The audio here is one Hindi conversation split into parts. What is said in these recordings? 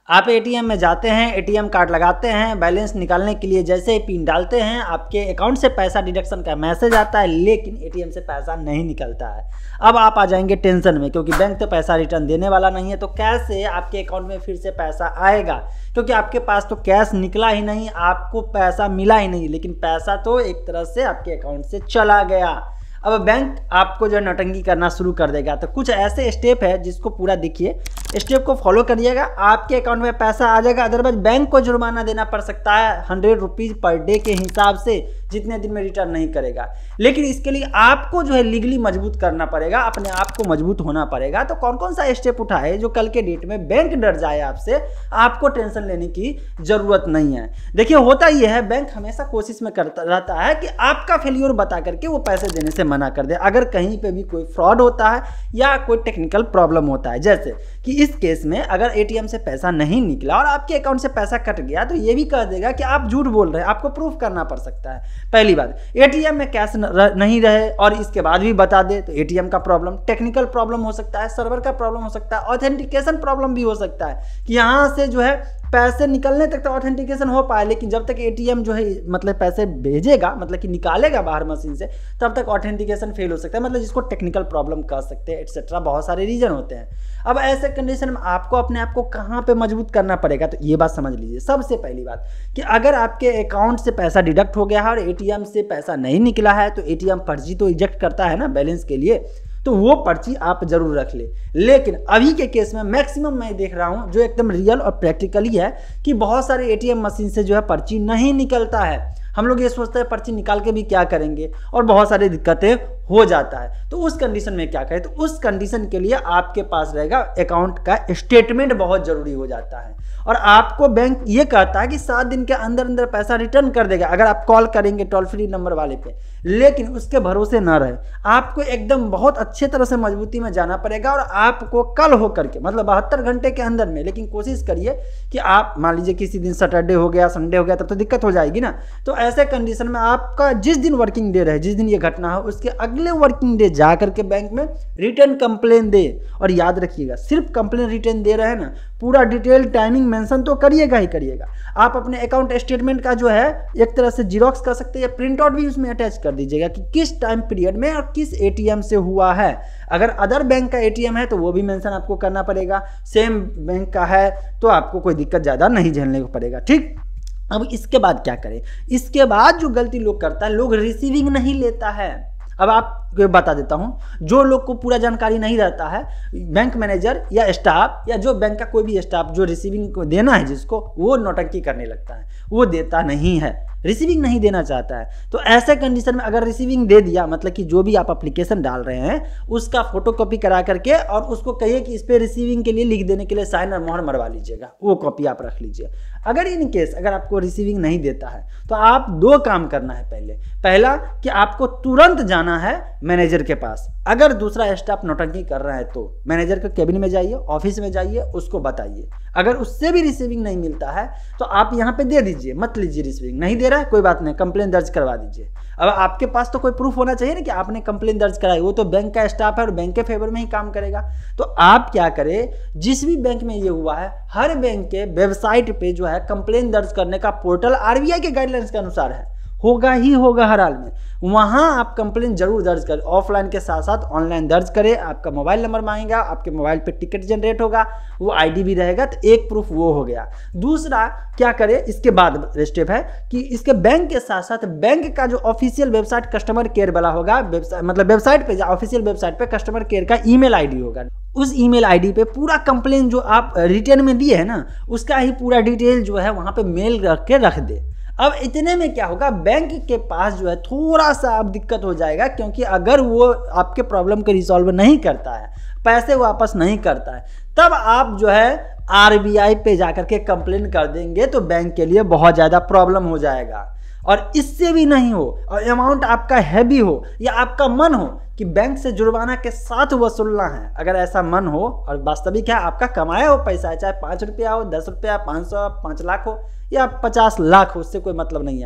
आप एटीएम में जाते हैं, एटीएम कार्ड लगाते हैं, बैलेंस निकालने के लिए जैसे ही पिन डालते हैं आपके अकाउंट से पैसा डिडक्शन का मैसेज आता है, लेकिन एटीएम से पैसा नहीं निकलता है। अब आप आ जाएंगे टेंशन में, क्योंकि बैंक तो पैसा रिटर्न देने वाला नहीं है, तो कैसे आपके अकाउंट में फिर से पैसा आएगा, क्योंकि आपके पास तो कैश निकला ही नहीं, आपको पैसा मिला ही नहीं, लेकिन पैसा तो एक तरह से आपके अकाउंट से चला गया। अब बैंक आपको जो नौटंकी करना शुरू कर देगा। तो कुछ ऐसे स्टेप है जिसको पूरा देखिए, स्टेप को फॉलो करिएगा, आपके अकाउंट में पैसा आ जाएगा। अदरवाइज बैंक को जुर्माना देना पड़ सकता है 100 रुपीज़ पर डे के हिसाब से, जितने दिन में रिटर्न नहीं करेगा। लेकिन इसके लिए आपको जो है लीगली मजबूत करना पड़ेगा, अपने आप को मजबूत होना पड़ेगा। तो कौन कौन सा स्टेप उठाए जो कल के डेट में बैंक डर जाए आपसे, आपको टेंशन लेने की जरूरत नहीं है। देखिए होता यह है, बैंक हमेशा कोशिश में करता रहता है कि आपका फेल्योर बता करके वो पैसे देने से मना कर दे, अगर कहीं पे भी कोई फ्रॉड होता है या कोई टेक्निकल प्रॉब्लम होता है। जैसे कि इस केस में अगर एटीएम से पैसा नहीं निकला और आपके अकाउंट से पैसा कट गया, तो ये भी कह देगा कि आप झूठ बोल रहे हैं, आपको प्रूफ करना पड़ सकता है। पहली बात, एटीएम में कैश नहीं रहे और इसके बाद भी बता दे, तो एटीएम का प्रॉब्लम, टेक्निकल प्रॉब्लम हो सकता है, सर्वर का प्रॉब्लम हो सकता है, ऑथेंटिकेशन प्रॉब्लम भी हो सकता है कि यहाँ से जो है पैसे निकलने तक तो ऑथेंटिकेशन हो पाए, लेकिन जब तक एटीएम जो है मतलब पैसे भेजेगा, मतलब कि निकालेगा बाहर मशीन से, तब तक ऑथेंटिकेशन फेल हो सकता है, मतलब जिसको टेक्निकल प्रॉब्लम कह सकते हैं, एटसेट्रा। बहुत सारे रीजन होते हैं। अब ऐसे कंडीशन में आपको अपने आप को कहाँ पे मजबूत करना पड़ेगा, तो ये बात समझ लीजिए। सबसे पहली बात कि अगर आपके अकाउंट से पैसा डिडक्ट हो गया है और एटीएम से पैसा नहीं निकला है, तो एटीएम पर्ची तो इजेक्ट करता है ना बैलेंस के लिए, तो वो पर्ची आप जरूर रख ले। लेकिन अभी के केस में मैक्सिमम मैं देख रहा हूं जो एकदम रियल और प्रैक्टिकली है कि बहुत सारे एटीएम मशीन से जो है पर्ची नहीं निकलता है। हम लोग ये सोचते हैं पर्ची निकाल के भी क्या करेंगे, और बहुत सारी दिक्कतें हो जाता है। तो उस कंडीशन में क्या करें, तो उस कंडीशन के लिए आपके पास रहेगा अकाउंट का स्टेटमेंट, बहुत जरूरी हो जाता है। और आपको बैंक ये कहता है कि 7 दिन के अंदर अंदर पैसा रिटर्न कर देगा अगर आप कॉल करेंगे टोल फ्री नंबर वाले पे। लेकिन उसके भरोसे ना रहे, आपको एकदम बहुत अच्छे तरह से मजबूती में जाना पड़ेगा। और आपको कल हो करके, मतलब 72 घंटे के अंदर में, लेकिन कोशिश करिए कि आप मान लीजिए किसी दिन सैटरडे हो गया, संडे हो गया, तब तो दिक्कत हो जाएगी ना। तो ऐसे कंडीशन में आपका जिस दिन वर्किंग डे रहे, जिस दिन ये घटना हो, उसके अगले वर्किंग डे जा करके बैंक में रिटर्न कंप्लेन दे। और याद रखिएगा, सिर्फ कंप्लेन रिटर्न दे रहे हैं ना, पूरा डिटेल टाइमिंग मेंशन तो करिएगा ही करिएगा। आप अपने अकाउंट स्टेटमेंट का जो है एक तरह से जीरोक्स कर सकते हैं या प्रिंट आउट भी उसमें अटैच कर दीजिएगा कि किस टाइम पीरियड में और किस एटीएम से हुआ है। अगर अदर बैंक का एटीएम है तो वो भी मेंशन आपको करना पड़ेगा, सेम बैंक का है तो आपको कोई दिक्कत ज़्यादा नहीं झेलने को पड़ेगा। ठीक, अब इसके बाद क्या करें, इसके बाद जो गलती लोग करता है, लोग रिसीविंग नहीं लेता है। अब आपको बता देता हूं, जो लोग को पूरा जानकारी नहीं रहता है, बैंक मैनेजर या स्टाफ या जो बैंक का कोई भी स्टाफ जो रिसीविंग को देना है जिसको, वो नौटंकी करने लगता है, वो देता नहीं है, रिसीविंग नहीं देना चाहता है। तो ऐसे कंडीशन में अगर रिसीविंग दे दिया, मतलब कि जो भी आप एप्लीकेशन डाल रहे हैं उसका फोटोकॉपी करा करके और उसको कहिए कि इस पे रिसीविंग के लिए लिख देने के लिए साइन और मोहर मरवा लीजिएगा, वो कॉपी आप रख लीजिए। अगर इन केस अगर आपको रिसीविंग नहीं देता है तो आप 2 काम करना है। पहला कि आपको तुरंत जाना है मैनेजर के पास। अगर दूसरा स्टाफ नौटंकी कर रहा है तो मैनेजर के केबिन में जाइए, ऑफिस में जाइए, उसको बताइए। अगर उससे भी रिसीविंग नहीं मिलता है तो आप यहाँ पे दे दीजिए, मत लीजिए रिसीविंग। नहीं दे रहा है कोई बात नहीं, कंप्लेन दर्ज करवा दीजिए। अब आपके पास तो कोई प्रूफ होना चाहिए ना कि आपने कंप्लेन दर्ज कराई, वो तो बैंक का स्टाफ है और बैंक के फेवर में ही काम करेगा। तो आप क्या करें, जिस भी बैंक में ये हुआ है, हर बैंक के वेबसाइट पे जो है कंप्लेन दर्ज करने का पोर्टल आरबीआई के गाइडलाइंस के अनुसार है, होगा ही होगा हर हाल में। वहां आप कंप्लेन जरूर दर्ज करें, ऑफलाइन के साथ साथ ऑनलाइन दर्ज करें। आपका मोबाइल नंबर मांगेगा, आपके मोबाइल पे टिकट जनरेट होगा, वो आईडी भी रहेगा, तो एक प्रूफ वो हो गया। दूसरा क्या करें, इसके बाद स्टेप है कि इसके बैंक के साथ साथ बैंक का जो ऑफिशियल वेबसाइट कस्टमर केयर वाला होगा, मतलब वेबसाइट पे, ऑफिशियल वेबसाइट पे कस्टमर केयर का ईमेल आईडी होगा। उस ईमेल आईडी पे पूरा कंप्लेन जो आप रिटर्न में दिए है ना, उसका ही पूरा डिटेल जो है वहां पे मेल रख के रख दे। अब इतने में क्या होगा, बैंक के पास जो है थोड़ा सा अब दिक्कत हो जाएगा, क्योंकि अगर वो आपके प्रॉब्लम को रिसॉल्व नहीं करता है, पैसे वापस नहीं करता है, तब आप जो है आरबीआई पे जाकर के कंप्लेन कर देंगे तो बैंक के लिए बहुत ज़्यादा प्रॉब्लम हो जाएगा। और इससे भी नहीं हो और अमाउंट आपका हैवी हो या आपका मन हो कि बैंक से जुर्माना के साथ वसूलना है, अगर ऐसा मन हो और वास्तविक है आपका कमाया हो पैसा है, चाहे 5 रुपया हो, 10 रुपया, 500, 5 लाख हो या 50 लाख हो, उससे कोई मतलब नहीं है।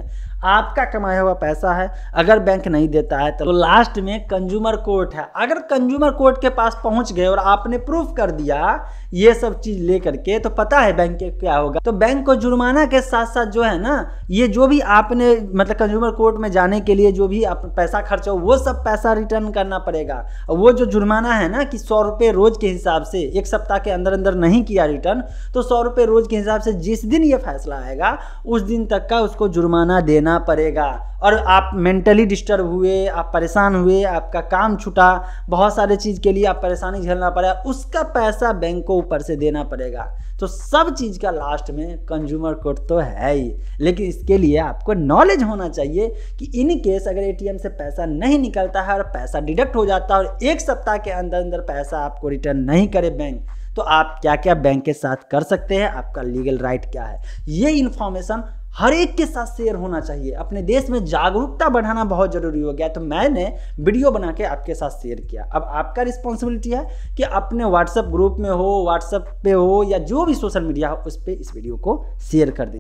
आपका कमाया हुआ पैसा है, अगर बैंक नहीं देता है तो लास्ट में कंज्यूमर कोर्ट है। अगर कंज्यूमर कोर्ट के पास पहुंच गए और आपने प्रूफ कर दिया ये सब चीज लेकर के, तो पता है बैंक के क्या होगा, तो बैंक को जुर्माना के साथ साथ जो है ना, ये जो भी आपने मतलब कंज्यूमर कोर्ट में जाने के लिए जो भी आप पैसा खर्चा हो वो सब पैसा रिटर्न करना पड़ेगा। और वो जो जुर्माना है ना कि 100 रुपये रोज के हिसाब से, एक सप्ताह के अंदर अंदर नहीं किया रिटर्न तो 100 रुपये रोज के हिसाब से जिस दिन ये फैसला आएगा उस दिन तक का उसको जुर्माना देना पड़ेगा। और आप मेंटली डिस्टर्ब हुए, आप परेशान हुए, आपका काम छूटा, बहुत सारे चीज़ के लिए आप परेशानी झेलना पड़ा, उसका पैसा बैंक को ऊपर से देना पड़ेगा। तो सब चीज़ का लास्ट में कंज्यूमर कोर्ट तो है ही, लेकिन इसके लिए आपको नॉलेज होना चाहिए कि इन केस अगर एटीएम से पैसा नहीं निकलता है और पैसा डिडक्ट हो जाता है और एक सप्ताह के अंदर अंदर पैसा आपको रिटर्न नहीं करे बैंक, तो आप क्या क्या बैंक के साथ कर सकते हैं, आपका लीगल राइट क्या है। ये इन्फॉर्मेशन हर एक के साथ शेयर होना चाहिए। अपने देश में जागरूकता बढ़ाना बहुत ज़रूरी हो गया, तो मैंने वीडियो बना के आपके साथ शेयर किया। अब आपका रिस्पॉन्सिबिलिटी है कि अपने व्हाट्सएप ग्रुप में हो, व्हाट्सएप पे हो या जो भी सोशल मीडिया हो उस पर इस वीडियो को शेयर कर दीजिए।